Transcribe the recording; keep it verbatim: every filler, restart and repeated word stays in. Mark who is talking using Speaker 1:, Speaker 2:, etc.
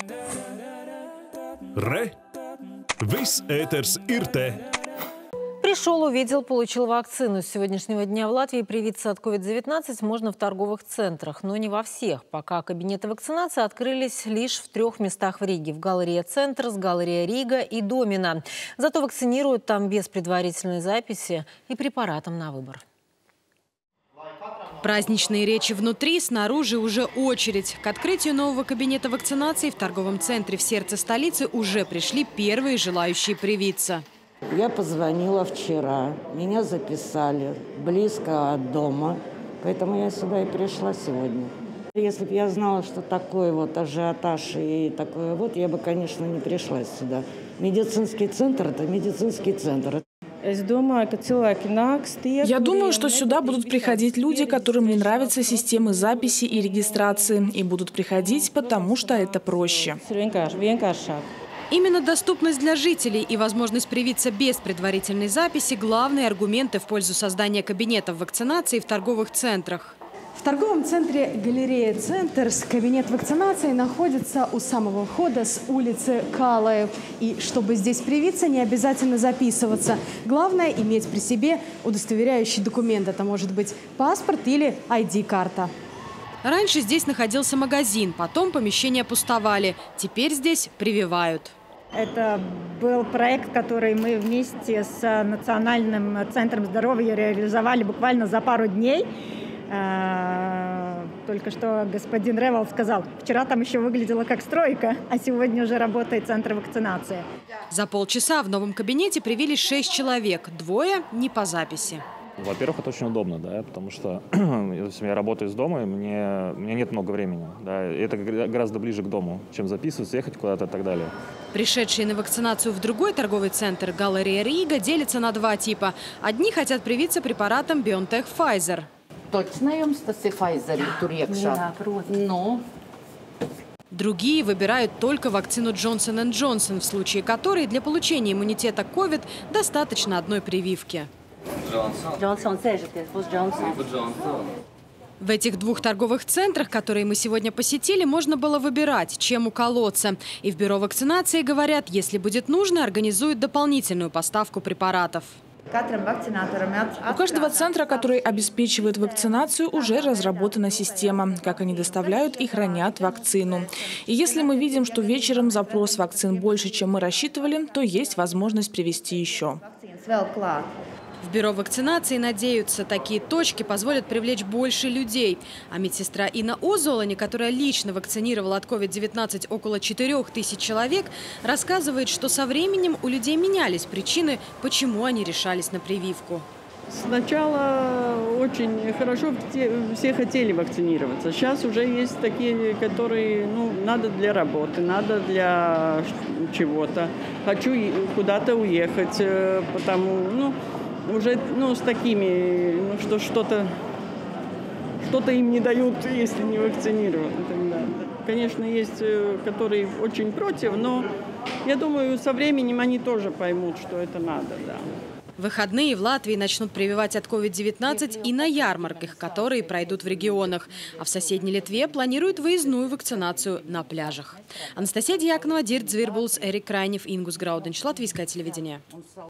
Speaker 1: Re! Viss ēters ir te!
Speaker 2: Пришел, увидел, получил вакцину. С сегодняшнего дня в Латвии привиться от ковид девятнадцать можно в торговых центрах, но не во всех. Пока кабинеты вакцинации открылись лишь в трех местах в Риге. В Галерея Центрс, Галерея Рига и Домина. Зато вакцинируют там без предварительной записи и препаратом на выбор.
Speaker 3: Праздничные речи внутри, снаружи уже очередь. К открытию нового кабинета вакцинации в торговом центре в сердце столицы уже пришли первые желающие привиться.
Speaker 4: Я позвонила вчера, меня записали близко от дома, поэтому я сюда и пришла сегодня. Если бы я знала, что такой вот ажиотаж и такое вот, я бы, конечно, не пришла сюда. Медицинский центр – это медицинский центр.
Speaker 5: Я думаю, что сюда будут приходить люди, которым не нравятся системы записи и регистрации, и будут приходить, потому что это проще.
Speaker 3: Именно доступность для жителей и возможность привиться без предварительной записи – главные аргументы в пользу создания кабинетов вакцинации в торговых центрах.
Speaker 6: В торговом центре «Галерея Центрс» кабинет вакцинации находится у самого входа с улицы Калаев. И чтобы здесь привиться, не обязательно записываться. Главное – иметь при себе удостоверяющий документ. Это может быть паспорт или ай ди-карта.
Speaker 3: Раньше здесь находился магазин, потом помещения пустовали. Теперь здесь прививают.
Speaker 7: Это был проект, который мы вместе с Национальным центром здоровья реализовали буквально за пару дней. Только что господин Ревел сказал, вчера там еще выглядело как стройка, а сегодня уже работает центр вакцинации.
Speaker 3: За полчаса в новом кабинете привились шесть человек, двое не по записи.
Speaker 8: Во-первых, это очень удобно, да, потому что если я работаю из дома, мне, у меня нет много времени. Да, и это гораздо ближе к дому, чем записываться, ехать куда-то и так далее.
Speaker 3: Пришедшие на вакцинацию в другой торговый центр Галерея Рига делятся на два типа. Одни хотят привиться препаратом BioNTech Pfizer. Другие выбирают только вакцину Джонсон энд Джонсон, в случае которой для получения иммунитета к ковид достаточно одной прививки. В этих двух торговых центрах, которые мы сегодня посетили, можно было выбирать, чем уколоться. И в бюро вакцинации говорят, если будет нужно, организуют дополнительную поставку препаратов.
Speaker 5: У каждого центра, который обеспечивает вакцинацию, уже разработана система, как они доставляют и хранят вакцину. И если мы видим, что вечером запрос вакцин больше, чем мы рассчитывали, то есть возможность привезти еще.
Speaker 3: В бюро вакцинации надеются, такие точки позволят привлечь больше людей. А медсестра Инна Озолани, которая лично вакцинировала от ковид девятнадцать около четырёх тысяч человек, рассказывает, что со временем у людей менялись причины, почему они решались на прививку.
Speaker 9: Сначала очень хорошо все хотели вакцинироваться. Сейчас уже есть такие, которые, ну, надо для работы, надо для чего-то. Хочу куда-то уехать, потому, ну, уже, ну, с такими, ну, что что-то что-то им не дают, если не вакцинированы. Конечно, есть, которые очень против, но я думаю, со временем они тоже поймут, что это надо, да.
Speaker 3: В выходные в Латвии начнут прививать от ковид девятнадцать и на ярмарках, которые пройдут в регионах. А в соседней Литве планируют выездную вакцинацию на пляжах. Анастасия Дьяконова, Дирт Звирбулс, Эрик Крайнев, Ингус Грауденч. Латвийское телевидение.